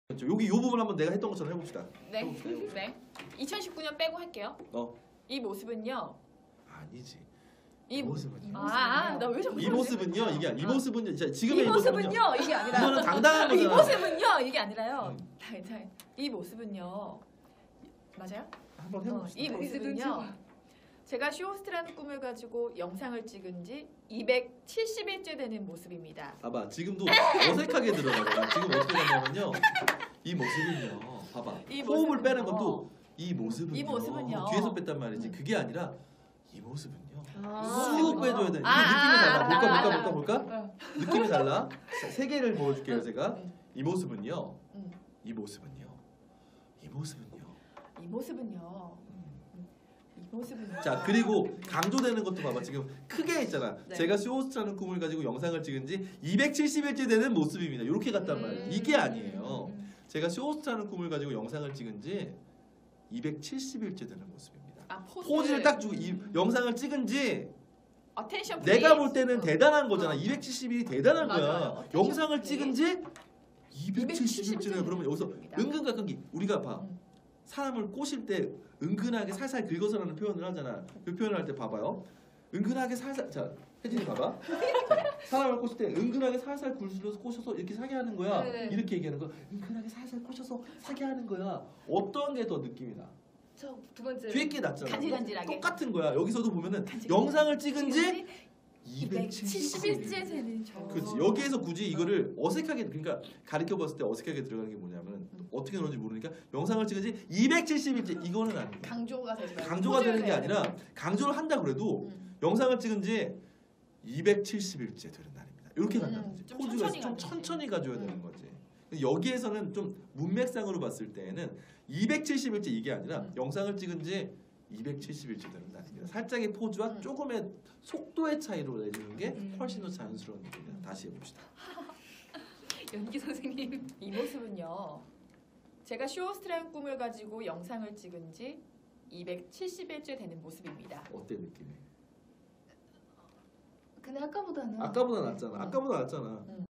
여기 이 부분 한번 내가 했던 것처럼 해봅시다. 네. 네. 2019년 빼고 할게요. 이 모습은요. 아니지. 이 모습은요. 나 왜 자꾸 이 모습은요. 이게 이 모습은요. 지금의 이 모습은요. 이게 아니라 이거는 당당한 거잖아. 이 모습은요. 이게 아니라요. 이 모습은요. 맞아요? 한번 해봅시다. 이 모습은요. 제가 쇼호스트라는 꿈을 가지고 영상을 찍은 지 270일째 되는 모습입니다. 봐봐. 지금도 어색하게 들어가요. 지금 어떻게 되냐면요. 이 모습은요. 봐봐. 이 호흡을 모습은요. 빼는 것도 이 모습은요. 이 모습은요. 뒤에서 뺐단 말이지. 그게 아니라 이 모습은요. 아. 쑥 빼줘야 돼. 이게 느낌이 달라. 볼까? 느낌이 달라. 세 개를 보여줄게요, 제가. 이 모습은요. 이 모습은요. 이 모습은요. 이 모습은요. 이 모습은요. 자, 그리고 강조되는 것도 봐봐. 지금 크게 있잖아. 네. 제가 쇼호스트라는 꿈을 가지고 영상을 찍은 지 270일째 되는 모습입니다. 이렇게 갔단 말이에요. 이게 아니에요. 제가 쇼호스트라는 꿈을 가지고 영상을 찍은 지 270일째 되는 모습입니다. 포즈를 딱 주고 이 영상을 찍은 지 어텐션 내가 볼 때는 대단한 거잖아. 270일이 대단한 맞아요. 거야. 어텐션 영상을 플레이. 찍은 지 270일째나 그러면 여기서 은근가끔기 우리가 봐. 사람을 꼬실 때 은근하게 살살 긁어서라는 표현을 하잖아. 그 표현을 할 때 봐봐요. 은근하게 살살. 자, 혜진이 봐봐. 자, 사람을 꼬실 때 은근하게 살살 굴려서 꼬셔서 이렇게 사게 하는 거야. 네네. 이렇게 얘기하는 거야. 은근하게 살살 꼬셔서 사게 하는 거야. 어떤 게 더 느낌이 나? 저 두 번째. 뒤에 게 낫잖아. 간질간질하게. 똑같은 거야. 여기서도 보면은 간질간질. 영상을 찍은 지 270일째 되는 저. 그렇지. 여기에서 굳이 이거를 어색하게 그러니까 가르쳐 봤을 때 어색하게 들어가는 게 뭐냐면 어떻게 넣는지 모르니까 영상을 찍은 지 270일째 이거는 아니에요. 강조가 되지 말고 강조가 되는 게 포즈를 아니라 강조를 한다 그래도 영상을 찍은 지 270일째 되는 날입니다. 이렇게 간다는 거지. 좀 포즈가 천천히 좀 가야지. 천천히 가져야 되는 거지. 여기에서는 좀 문맥상으로 봤을 때에는 270일째 이게 아니라 영상을 찍은 지 270일째 되는 날입니다. 살짝의 포즈와 조금의 속도의 차이로 내주는 게 훨씬 더 자연스러운 느낌입니다. 다시 해봅시다. 연기 선생님. 이 모습은요. 제가 쇼호스트라는 꿈을 가지고 영상을 찍은 지 270일째 되는 모습입니다. 어때 느낌이? 근데 아까보다는. 아까보다 낫잖아. 아까보다 낫잖아.